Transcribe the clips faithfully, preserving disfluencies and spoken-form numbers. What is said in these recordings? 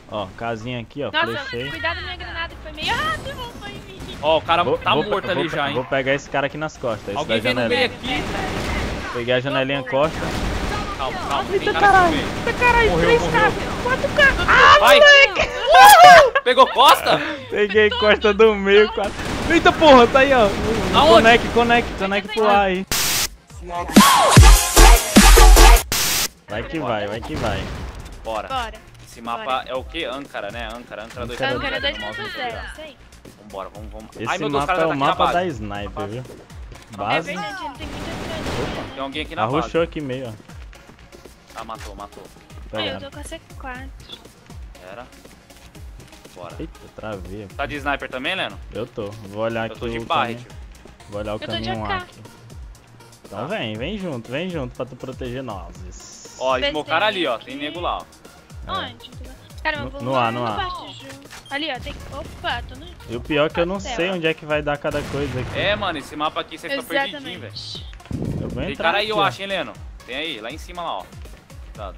Ó, casinha aqui, ó. Nossa, Flechei. cuidado da minha granada que foi meio... Ah, derrubou em mim. Ó, o cara Vou, tá vou, morto vou, ali já, hein. Vou pegar esse cara aqui nas costas. Esse Alguém da vem no janelinha. meio aqui. Peguei a janelinha costa. Calma, calma. Tem Eita, cara caralho. aqui no meio. Eita, caralho. Morreu, Três morreu. caras. Quatro caras. Ah, Vai. moleque. Pegou costa? Peguei costa do meio, quase. Eita, porra, tá aí, ó. Aonde? Conecte, conecte, conecte pro ar aí. Vai que vai, vai que vai. Bora. Bora. Esse mapa Bora. é o que? Âncara, né? Âncara, Âncara dois Âncara Âncara ponto dois zero. ponto zero, sei. Vambora, vamos, vamos. Esse Ai, meu Deus, o mapa cara é já o tá aqui na mapa da base. sniper, viu? É Base. verdade, ele tem muita grande. Tem alguém aqui na base. Arrochou aqui meio, ó. Ah, matou, matou. Ah, eu Pega. tô com a C quatro. Era. Bora. Eita, travei. Tá de sniper também, Leno? Eu tô. Vou olhar Eu aqui tô de o barret. caminho. Vou olhar o Eu tô de caminho A lá K. aqui. Então vem, vem junto, vem junto pra tu proteger nós. Ó, Vê se smocaram tem ali, ó. aqui. Tem nego lá, ó. Onde? Caramba, eu vou No lá ar, no ar. baixo, Ju. Ali, ó, tem... Opa, tô no... E o pior é que eu não Pastel. sei onde é que vai dar cada coisa aqui. É, mano, esse mapa aqui você fica perdidinho, velho. Exatamente. Eu vou Tem entrar cara aí, aqui, eu ó. acho, hein, Leno? Tem aí, lá em cima, lá, ó. Cuidado.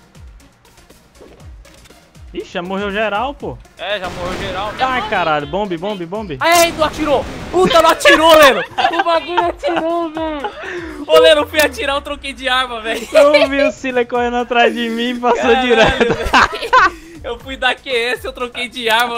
Ixi, já morreu geral, pô. É, já morreu geral. Ai, caralho. Bombe, bombe, bombe. Ai, não atirou! Puta, não atirou, Leno! O bagulho atirou, velho! Ô, Leno, eu fui atirar, eu troquei de arma, velho. Eu vi o Cília correndo atrás de mim e passou Caralho, direto. velho. Eu fui dar Q S, eu troquei de arma.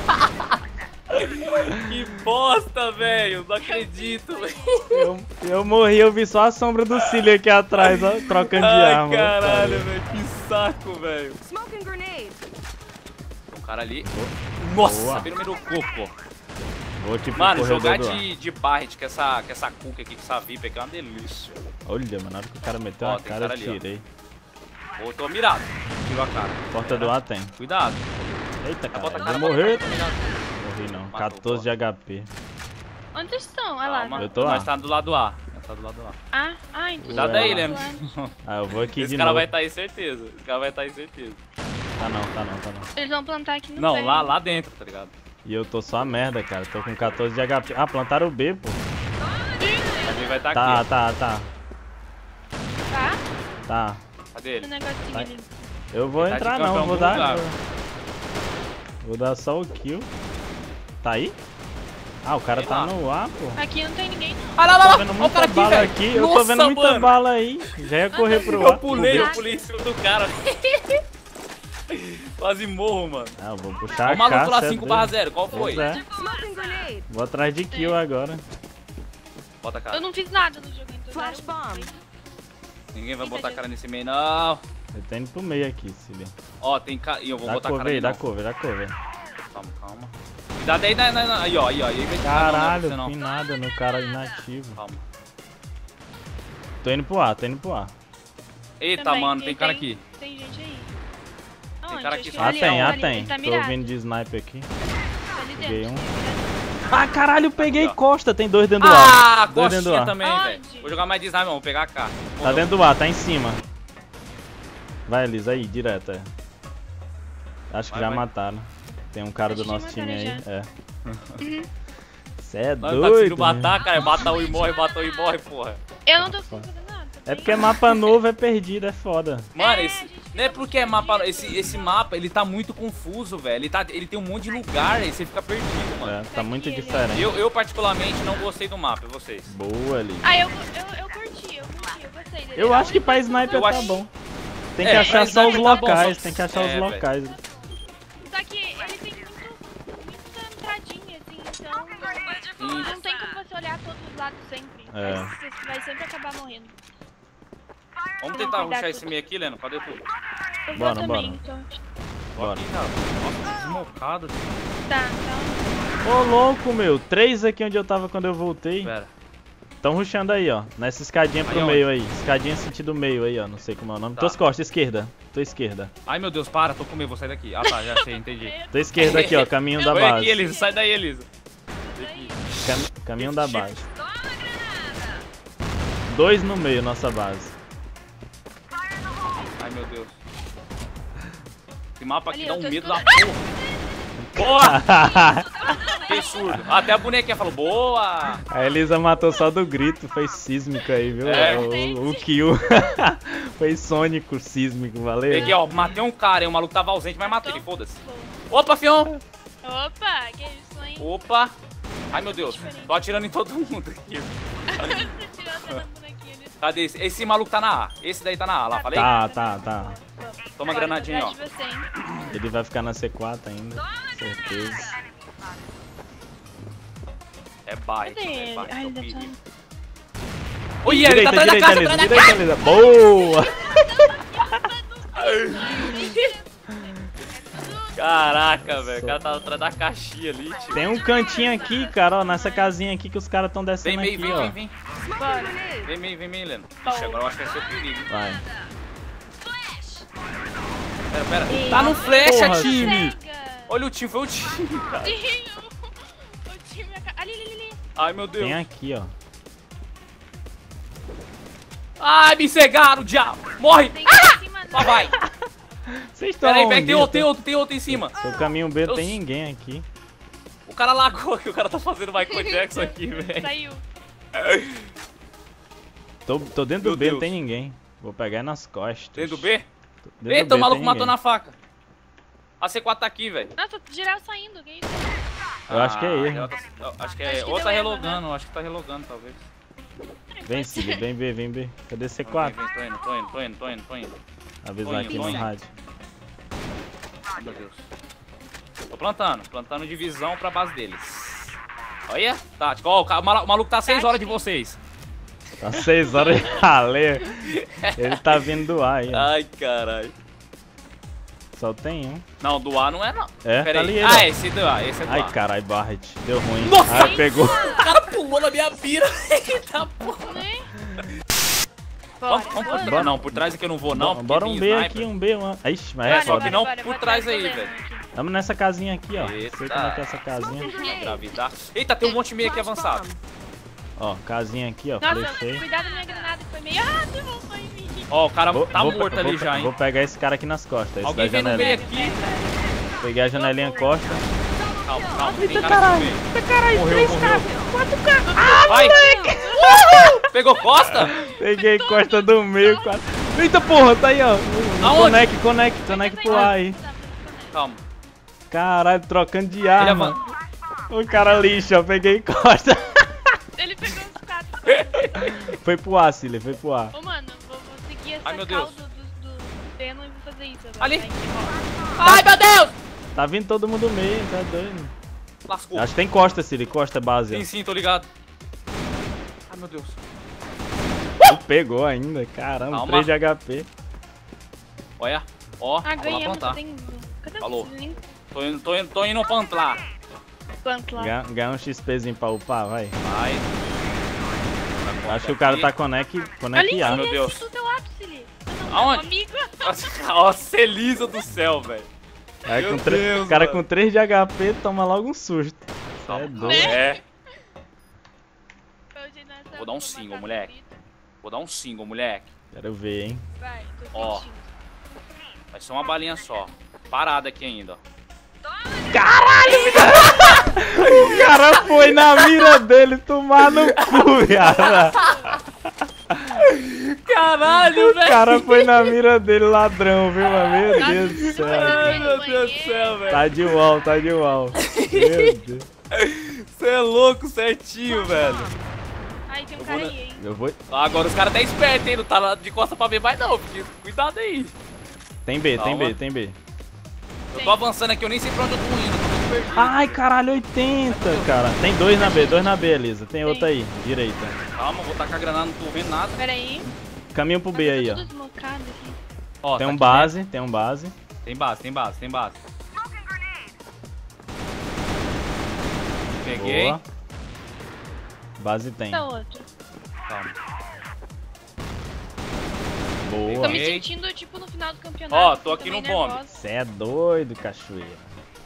Que bosta, velho. Não acredito, velho. Eu, eu morri, eu vi só a sombra do Cília aqui atrás, ó, trocando de Ai, arma. caralho, velho. Que saco, velho. Smoking grenade. Tem um cara ali. Nossa, Boa. bem no meio do corpo. Vou tipo Mano, corredor jogar do ar. de, de barret com essa, com essa cuca aqui, com essa V I P aqui é uma delícia. Olha, mano, na hora que o cara meteu Ó, a tem cara, cara eu ali, ó. tirei. Ô, tô mirado. Tirou a cara. Porta do ar tem. Cuidado. Eita, Bota a cara, cara, vou bota a morrer. cara, tá ligado? Morri não, Matou, quatorze de H P. Onde vocês estão? Olha lá. Calma, Eu tô lá. Nós tá do lado A. Nós tá do lado A. Ah, ah, então. Cuidado Ué, aí, lá. Leno. Ah, eu vou aqui Esse de cara novo. vai estar aí, certeza. Esse cara vai estar aí, certeza. Tá não, tá não, tá não. Eles vão plantar aqui no Não, pé. lá, lá dentro, tá ligado? E eu tô só a merda, cara. Tô com quatorze de H P. Ah, plantaram o B, pô. Mas ele vai estar Tá, aqui. tá, tá. Tá? Tá. Cadê O ele? negocinho Vai. ali. Eu vou Ele tá de entrar campeão não, vou em dar. algum lugar. Vou dar só o kill. Tá aí? Ah, o cara Sei tá lá. no ar, pô. Aqui não tem ninguém, não. Ah, lá, Tô lá, lá. vendo Olha o muita cara aqui, bala velho. aqui. Eu tô Nossa, vendo muita mano. bala aí. Já ia correr pro Eu ar. pulei, pro eu B. pulei em cima do cara. Quase morro, mano. Ah, eu vou puxar Olha a o maluco lá, caixa cinco barra dele. zero. Qual foi? Pois é. Smoking grenade. Vou atrás de kill agora. Bota a Eu cara. não fiz nada no jogo, então. Flash zero. bomb. Ninguém vai botar a cara nesse meio, não. Eu tô indo pro meio aqui, Cília. Ó, tem cara. E eu vou Dá botar a cara cover aí, ali, dá não. cover, dá cover. Calma, calma. Cuidado aí, na, na, na, aí, ó, aí, ó. Aí vai Caralho, não, não, tem não. nada no cara inativo. Calma. Tô indo pro ar, tô indo pro ar. Eita, Também, mano, e tem cara aqui. Tem gente aí. Aonde? cara Acho aqui que só. Ah, ali, tem, ó, ah, ali, tem. Ele tá Tô mirado. vindo de sniper aqui. Tá ali Peguei dentro. um. Ah, caralho, peguei Aqui, ó. costa. Tem dois dentro do ar. Ah, Dois dentro do coxinha ar. também, velho. Aonde? Vou jogar mais de sniper, vou pegar a K. Tá dentro do ar, tá em cima. Vai, Elisa, aí, direto, é. Acho que Vai, já vai. mataram. Tem um cara Acho do que nosso time aí. mataram É. Cê é Nós não tá doido. conseguindo matar, cara. Mata um e morre, mata um e morre, porra. Eu não tô fazendo nada. tô É bem. porque mapa novo é perdido, é foda. Mano, É, esse, a gente não é fica porque é muito mapa. perdido. Esse, esse mapa, ele tá muito confuso, velho. Ele, tá, ele tem um monte de lugar e você fica perdido, mano. É, tá muito Aqui, diferente. Eu, eu, particularmente, não gostei do mapa, e vocês? Boa, ali. Ah, eu, eu, eu curti, eu curti, eu gostei dele. Eu A acho que única pra coisa sniper Eu tá acho- bom. Tem É, que pra achar só os sniper tá bom, locais, só- tem que achar É, os velho. locais. Só que ele tem muito, muita entradinha, assim, então não tem como você olhar todos os lados sempre. É. Aí Você vai sempre acabar morrendo. Vamos tentar rushar esse meio aqui, Leno. Cadê tu? Eu vou Bora, também, bora. então. Bora. Ih, cara. Nossa, desmocado. Tá, então. Ô, louco, meu. Três aqui onde eu tava quando eu voltei. Pera. Tão rushando aí, ó. Nessa escadinha pro Aí onde? meio aí. Escadinha sentido meio aí, ó. Não sei como é o nome. Tá. Tuas costas, esquerda. Tua esquerda. Ai, meu Deus, para. Tô com medo. Vou sair daqui. Ah, tá. Já sei, entendi. Tua esquerda aqui, ó. Caminho da Oi base. aqui, Elisa. Sai daí, Elisa. Cam- caminho da base. Dois no meio, nossa base. Ai, meu Deus. Esse mapa aqui Ali, dá eu um tô medo da escutando. porra. Porra! Fiquei surdo. Até a bonequinha falou, boa! A Elisa matou só do grito, foi sísmico aí, viu? É. O, o kill. Foi sônico sísmico, valeu? Peguei, ó, matei um cara, hein? O maluco tava ausente, mas matei ele, foda-se. Opa, fião! Opa, que isso, hein? Opa! Ai, meu Deus. Tô atirando em todo mundo aqui. Você tirou até na bonequinha ali. Cadê esse? Esse maluco tá na A. Esse daí tá na A, lá, falei? Tá, tá, tá. Toma a granadinha, ó. Atrás de você, hein? Ele vai ficar na C quatro ainda, certeza. É bite, Cadê é ele? bite, Ai, é o ele deve perigo. estar... Oi, ele tá atrás da direita, casa, Elisa, atrás da direita, casa. Elisa. Boa! Caraca, velho. O cara tá atrás da caixinha ali, tio. Tem um cantinho aqui, cara, ó, nessa casinha aqui que os caras tão Vem descendo meio, aqui, vem, ó. vem, vem. Bora. Vem meio, vem meio, Helena. Ixi, agora eu acho que vai ser o perigo. Vai. Pera, pera. Tá no flecha, Porra, time. Cega. Olha o time, foi o time, cara. Sim, o, o time... aca- Ali, ali, ali, ali. Ai, meu Deus. Tem aqui, ó. Ai, me cegaram, diabo. Morre. Tem em cima, Só não. vai. Vocês estão Pera aí, pega, onde? tem outro, tem outro, tem outro em cima. Seu caminho B não Eu- tem ninguém aqui. O cara lagou que o cara tá fazendo Michael Jackson aqui, velho. Saiu. Tô, tô dentro Meu do B, não Deus. tem ninguém. Vou pegar nas costas. Dentro do B? Tô- dentro do Eita, B o maluco tem matou ninguém. na faca. A C quatro tá aqui, velho. Nossa, geral saindo. Que isso? Eu acho que é erro. ela tá- eu Acho que Acho é. que Ou deu tá erro, relogando, acho que tá relogando, talvez. Vem, Cílio, vem B, vem B. Cadê C Vem, quatro? vem, tô indo, tô indo, tô indo, tô indo, tô indo. Avisar Tô aqui indo, tô no indo. rádio. Ai, meu Deus. Tô plantando, plantando divisão pra base deles. Olha, tática. Ó, o ca- o mala- o maluco tá seis horas de vocês. Tá seis horas de ralê. Ele tá vindo do A aí, ó. Ai, caralho. Só tem um. Não, do A não é, não. É, Pera tá aí. ali ele, Ah, ó. esse é do A, esse é do A. Ai, caralho, Barret. Deu ruim. Nossa! Ai, pegou. O cara pulou na minha pira. Eita porra. Né? Vamos, Bora, vamos por bora. trás. Não, por trás aqui eu não vou, não. porque Bora um tem B sniper. aqui, um B, um... Ixi, mas É, é Bora, só foda. que não bora, por bora, trás bora, aí, bora, velho. aqui. Vamos nessa casinha aqui, ó. Eita. Sei como é que é essa casinha. Engravidar. Eita, tem um monte meio aqui avançado. Ó, casinha aqui, ó. Nossa, Flechei. cuidado da minha granada que foi meio... Ah, derrubou em mim. Ó, o cara Vou- tá vou- morto ali vou- já, hein. Vou pegar esse cara aqui nas costas. Esse Alguém da vem no janelinha. meio aqui. Peguei a janelinha costa. Calma, calma. Tem cara aqui no meio. Morreu, morreu. Ah, Vai. Uhul! Pegou costa? Peguei costa do meio, quase. Eita porra, tá aí, ó. Aonde? Conecte, conecte, conecte pro ar aí. Calma. Caralho, trocando de Ele arma. avan... O cara lixo, ó. Peguei costa. Ele pegou os quatro. Foi pro ar, Cília, foi pro ar. Ô, mano, vou, vou seguir essa Ai, meu Deus. calda do, do Venom e vou fazer isso agora. Ali. Vai, que rola. Ai, meu Deus! Tá vindo todo mundo meio, tá doido. Lascou. Acho que tem costa, Cília. Costa base, ó. Sim, sim, tô ligado. Ai, meu Deus. Tu pegou ainda, caramba, Calma. três de H P. Olha. Ó, Ah, vou lá ganhamos. plantar. Tem... Cadê Falou. o link? Tô indo, tô indo, tô indo plantar. Planta lá. Ganha, ganha um XPzinho pra upar, vai. Vai. Acho que o cara tá conect, Ali, conectado. meu ali, Deus. do teu lado, Cili. Não, Aonde? meu amigo. Nossa, Elisa do céu, velho. Aí, Meu com tre- Deus, o cara mano. com três de H P toma logo um susto. Isso é doido. É. Hoje nessa Vou dar um vou single, matar moleque. meu grito. Vou dar um single, moleque. Quero ver, hein. Vai, tô Ó. sentindo. Vai ser uma balinha só. Parada aqui ainda, ó. O cara foi na mira dele tomar no cu, viado. Caralho, O cara foi na mira dele, ladrão, viu, mano? Meu Deus do céu. Ai, meu Deus do céu, velho. Tá de wall, tá de wall. Meu Deus. Você é louco certinho, velho. Ai, tem um Eu cara vou aí, hein. Eu vou... Agora os caras tá espertos, hein? Não tá lá de costa pra ver mais não. Porque cuidado aí. Tem B, tem Calma. B, tem B. Eu tô avançando aqui, eu nem sei pra onde eu tô indo. Eu tô muito perdido. Ai, caralho, oitenta, cara. Tem dois na B, dois na B, Elisa. Tem outro aí, direita. Calma, vou tacar a granada, não tô vendo nada. Pera aí. Caminho pro B aí, ó. Tudo desmocado aqui. Ó, Tem tá um aqui base, tem um base. dentro. Tem base, tem base, tem base. Peguei. Boa. Base tem. Tá outro. Calma. Tô Boa. me Peguei. sentindo, tipo, no final do campeonato. Ó, tô assim, aqui meio no bombe. nervosa. Cê é doido, cachoeira.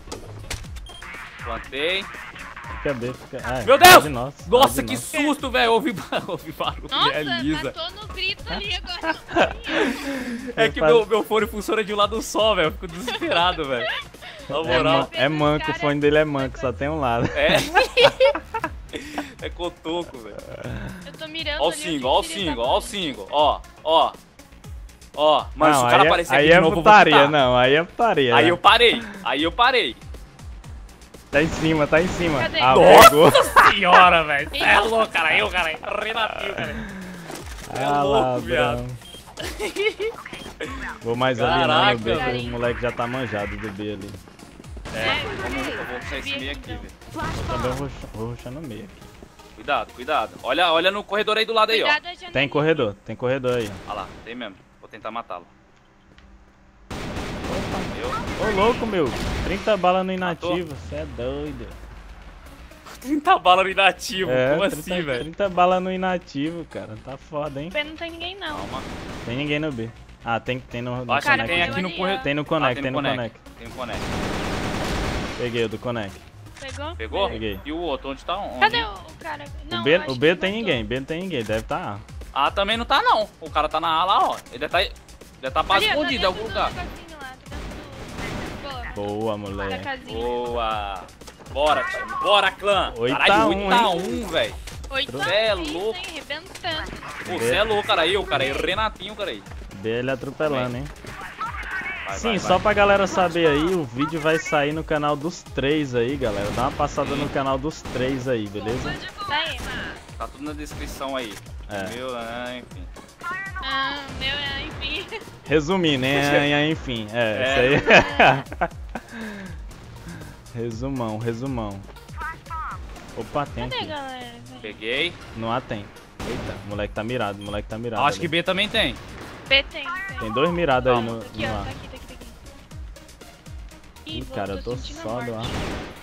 Plantei. Fica B, fica... Ah, Meu Deus! base nossa, Nossa, base que nossa. susto, velho. Ouvi, ouvi barulho. Nossa, é lisa. matou no grito ali agora. É que meu, meu fone funciona de um lado só, velho. Eu fico desesperado, velho. Na É, moral. man- é manco, o fone dele é manco, só tem um lado. É. É cotoco, velho. Eu tô mirando Ó o ali, eu single, ó o queria single, dar ó o pra- single. Ó, ó. Ó, mano, se o Não, cara aí é- aparecer aí aqui de é novo, eu vou putaria, chutar. não, aí é putaria. Aí né? eu parei, aí eu parei. Tá em cima, tá em cima. Cadê? Ah, Nossa pegou. senhora, velho. Cê é louco, cara. Eu, cara. Renatinho, cara. É Ah, louco, ladrão. viado. Vou mais ali não, Caraca, no B, que velho. o moleque já tá manjado do B ali. É, É, eu vou puxar esse meio aqui, velho. Flash Eu também bomb. vou, vou rushar no meio aqui. Cuidado, cuidado. Olha, olha no corredor aí do lado aí, ó. Cuidado, a janela. Tem corredor, tem corredor aí. Olha lá, tem mesmo. Vou tentar matá-lo. Ô louco, meu. trinta balas no inativo, cê é doido. trinta balas no inativo, É, como trinta, assim, velho? trinta balas no inativo, cara. Tá foda, hein? B não tem ninguém, não. Calma. Tem ninguém no B. Ah, tem, tem no, no Acho que Cara, tem Connect. aqui no ali, corredor. ó. Tem no Ah, Connect, tem no Connect. Tem um Connect. Peguei o do Connect. Pegou? Pegou? Peguei. E o outro, onde tá? Onde? Cadê o, o cara? Não, o B, eu acho o B que tem matou. ninguém, B não tem ninguém, deve tá A. Ah, também não tá não. O cara tá na A lá, ó. Ele deve tá, deve tá quase Ali, ó, tá escondido em dentro algum do lugar. negocinho lá, tá dentro do... Boa. Boa, Da moleque. casinha. Boa. Bora, time. Bora, clã. Oito Caralho, a um, oito a um, velho. Oito Cê é anos, louco. hein? Arrebentando. Pô, Você é louco, cara. Eu, cara. Eu, Renatinho, cara aí. B ele atropelando, hein? Vai, Sim, vai, só vai. pra galera saber aí, o vídeo vai sair no canal dos três aí, galera. Dá uma passada no canal dos três aí, beleza? Tá aí, mano. Tá tudo na descrição aí. É. Meu, ah, enfim. Ah, meu, é, enfim. Resumindo, né? Enfim, é, É. isso aí. Resumão, resumão. Opa, tem Cadê, aqui. galera? Peguei. No A tem. Eita, o moleque tá mirado, o moleque tá mirado. Acho que ali. B também tem. B tem, tem. Tem dois mirados aí Calma. no, Aqui, no ó, A. tá aqui, tá aqui, tá aqui. Ih, vou- cara, eu tô sentindo a só do A. morte.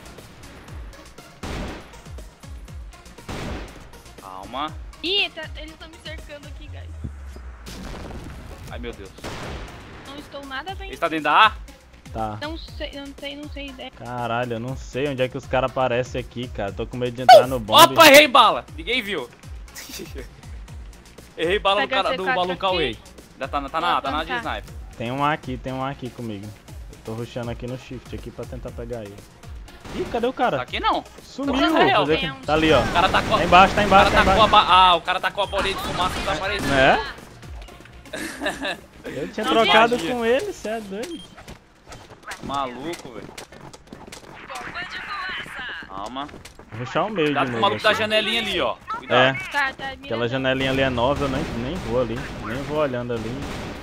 Calma. Ih, tá, eles estão me cercando aqui, guys. Ai, meu Deus. Não estou nada bem. Ele tá dentro da A? Tá. Não sei, não sei, não sei ideia. Caralho, eu não sei onde é que os caras aparecem aqui, cara. Tô com medo de entrar no bombe. Opa, errei bala. Ninguém viu. Errei bala do Pega cara C do quatro maluco aqui. Away. Ainda tá, na- tá na A, tá na A de Vou sniper. Tem um A aqui, tem um A aqui comigo. Eu tô rushando aqui no shift aqui pra tentar pegar ele. Ih, cadê o Tá cara? aqui não. Sumiu! Tá real, Cadê tem que- um- Tá ali, ó. O cara tá com a... Tá embaixo, tá O embaixo, cara tá tá com a... embaixo. ba- Ah, o cara tá com a bolinha de fumaça desaparecendo. É? Eu tinha Não trocado viaja. com ele, cê é doido. Maluco, velho. Calma. Vou rushar o meio Cuidado de com o novo. maluco da aqui. janelinha ali, ó. É, Cuidado. Tá, tá, mira. aquela janelinha ali é nova, eu nem, nem vou ali. Nem vou olhando ali.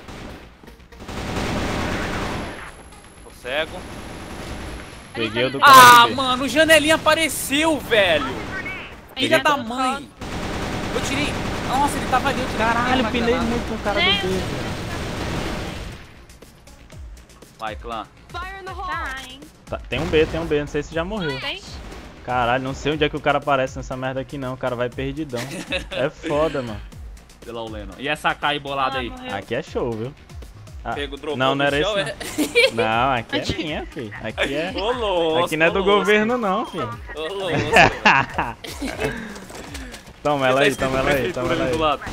Tô cego. Peguei o do Ah, cara do B. mano, o janelinha apareceu, velho. Filha Ele da tá mãe. Eu tirei... Nossa, ele tava ali. Eu tirei Caralho, na pinei granada. muito com o cara do Né? B, velho. Vai, clã. Fire in the hole. Tá, hein? Tá, tem um B, tem um B, não sei se já morreu. Tem? Caralho, não sei onde é que o cara aparece nessa merda aqui não, o cara vai perdidão. É foda, mano. Pela Oleno. E essa K aí bolada Ah, aí? morreu. Aqui é show, viu? Ah, Pego, dropou não, não no era chão, esse não. Não, aqui é minha, filho. Aqui é... Ô, louco, Aqui não é do ô, louco. governo não, filho. Ô, louco. Toma ela aí, Tá toma ela aí, escrito toma ela prefeitura ali aí. do lado.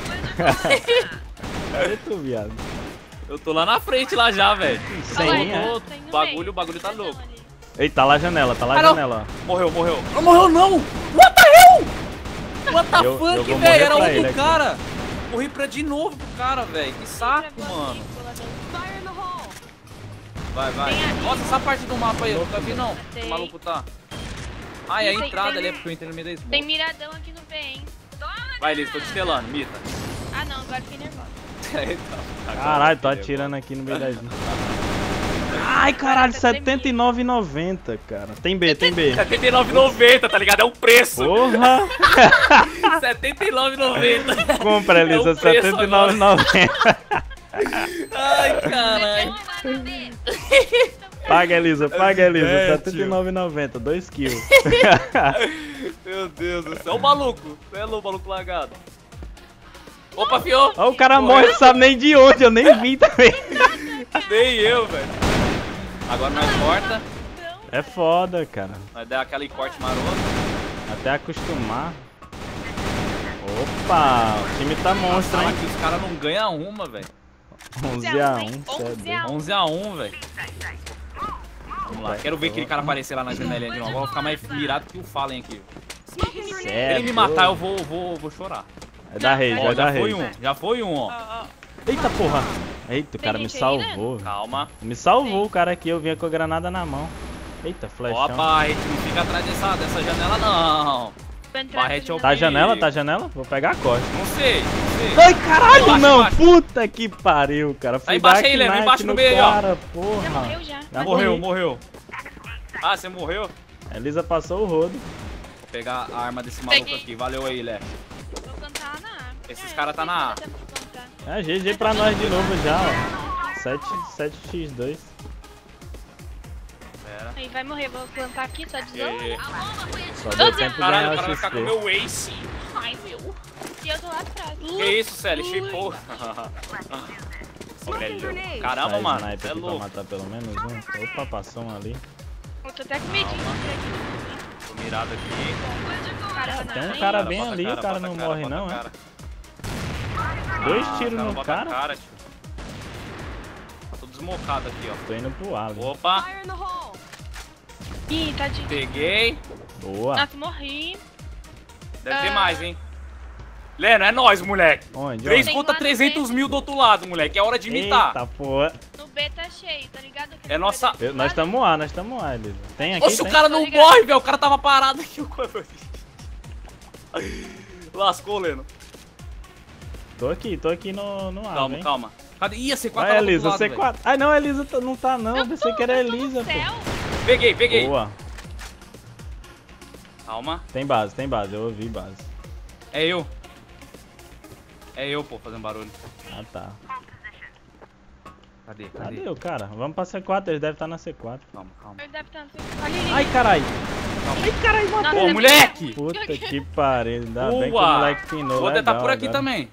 Cadê tu, viado? Eu tô lá na frente lá já, velho. Sem, Olha lá, é? Ô, tem no bagulho, meio. o bagulho tá Cadê louco. ali? Ei, tá lá a janela, tá lá a Ah, não. janela, ó. Morreu, morreu. Não morreu não! What the hell? What the Eu- eu fuck, vou velho? morrer Era pra ele outro aqui. cara. Morri pra de novo pro cara, velho. Que saco, Outra mano. bolinha, Fire in the hole. Vai, vai. Tem ali. Nossa, essa parte do mapa aí, eu nunca vi não. Tem. O maluco tá. Ah, é a Tem- entrada tem- ali, é porque eu entrei no meio da smoke. Tem miradão aqui no B, hein? Vai, Liz, tô te estelando, Mita. Ah, não, agora fiquei nervosa. Então, Caralho, tô atirando aqui no meio das... Ai, caralho, setenta e nove e noventa, cara. Tem B, tem B. setenta e nove e noventa, tá ligado? É o preço. Porra! setenta e nove e noventa. Compra, Elisa, É o preço setenta e nove e noventa. Ai, caralho. Paga, Elisa, paga, Elisa. É, setenta e nove e noventa, dois kills. Meu Deus do céu. O maluco. É o maluco lagado. Opa, fiou. Ó, o cara morre, não sabe nem de onde, eu nem vi também. Nem eu, velho. Agora nós corta. É foda, cara. Nós dá aquele corte maroto. Até acostumar. Opa, o time tá monstro, Fala hein? que os caras não ganham uma, velho. onze a um, onze a um. sério. onze a um, velho. Vamos lá. Quero ver aquele cara aparecer lá na janelinha de novo. Vou ficar mais mirado que o Fallen aqui. Se ele me matar, eu vou, vou, vou chorar. É da rede, Ó, é da já foi rede. um, já foi um, ó. Ó, ó. Eita porra. Eita, o Tem cara me gente aí, salvou. velho. Calma. Me salvou o cara aqui, eu vinha com a granada na mão. Eita, flechão. Ó, Barret, não fica atrás dessa, dessa janela, não. Vou entrar Barret aqui é o na Tá a perigo. janela? Tá a janela? Vou pegar a costa. Não sei, não sei. Ai, caralho, Relaxa, não! relaxa. Puta que pariu, cara. Fui embaixo dar aí, Leno, knife embaixo no no meio aí, ó. cara, Já porra. morreu já. Já Morreu, morri. morreu. Ah, você morreu? A Elisa passou o rodo. Vou pegar a arma desse maluco Peguei. aqui. Valeu aí, Lé. Vou cantar na A. Esses É, cara tá não na A. sei se vai dar tempo de plantar. É, G G pra nós de novo já, ó. sete x dois. Pera. Aí vai morrer, vou plantar aqui, só de novo. E aí? Só deu tempo de Caralho, ganhar o o cara vai ficar com o X P. meu Ace. Ai, meu. E eu tô lá atrás. Que isso, Celi? Shipou. Caramba, Sai mano. sniper É aqui pra louco. matar pelo menos um. Opa, passou um ali. Eu tô até com medinho de entrar aqui. Tô mirado aqui. Cara, Tem um não. cara bem bota ali, o cara bota não cara, morre bota não, é? cara. Dois Ah, tiros o no bota cara. cara, tio. Tá tudo desmocado aqui, ó. Tô indo pro A ali. Opa, Fire in the hole. Ih, tadinho. peguei. Boa. Nossa, morri. Deve ter Ah. mais, hein. Leno, é nóis, moleque. Onde? três Onde? contra Tem lá no trezentos B. mil do outro lado, moleque. É hora de imitar. Eita porra. No B tá cheio, tá ligado? Aquele É nossa- prédio Eu- nós do lado. estamos A, nós estamos A, Elisa. Tem aqui, Oxe, o tem? cara não Tô ligado. morre, velho. O cara tava parado aqui. Lascou, Leno. Tô aqui, tô aqui no, no A, Calma, vem. calma. Cadê? Ih, a C quatro Vai, tava do Elisa, outro lado, C quatro. Ai, não, a Elisa tá- não tá não. Eu Pensei tô- que era eu tô no Elisa, céu. pô. velho. Peguei, peguei. Boa. Calma. Tem base, tem base. Eu ouvi base. É eu. É eu, pô, fazendo barulho. Ah, tá. Cadê? Cadê? Cadê o cara? Vamos pra C quatro, ele deve estar na C quatro. Calma, calma. Ele deve estar no seu... Olha ali. Ai, caralho. Ai, caralho, Nossa, matou. Ô, ele- moleque! Puta que pariu. Ainda bem que o Boa! moleque pinou. Vou tentar legal por aqui agora. também.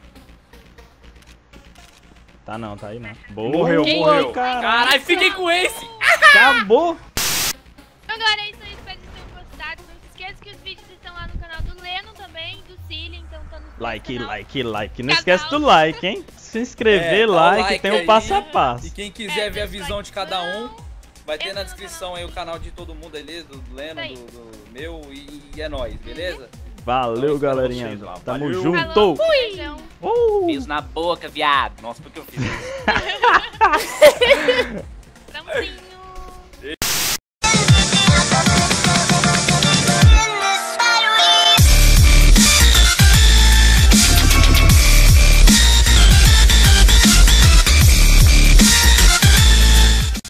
Tá não, tá aí não. Boa. Morreu, Quem? morreu. Caralho. Caralho, fiquei com esse. Acabou. Então, galera, é isso aí. Espero que vocês tenham gostado. Não se esqueça que os vídeos estão lá no canal do Leno também, do Cilly, então tá no Like, canal. like, like. Não Casal. esquece do like, hein? Se inscrever, É, dá o like, like tem o aí. passo a passo. E quem quiser É, ver a deixa o visão de cada um, like. vai ter Entra na no descrição aí o canal de todo mundo ali, do Leno, Isso aí. do, do meu e, e é nóis, beleza? Valeu, Então, galerinha. vocês lá. Tamo Valeu. junto. Falou, beijão. Uh! Fiz na boca, viado. Nossa, por que eu fiz isso? Tamo sim.